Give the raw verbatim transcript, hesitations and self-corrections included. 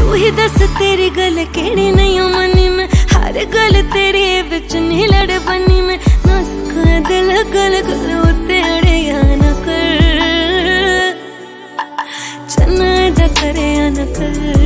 तू ही दस तेरी गल केड़ी नहीं मनी में, हर गल तेरी बिच नहीं लड़ बनी में। नाजुक दिल गल गल उत्ते अड़े या न कर, चन्ना दा करे या न कर।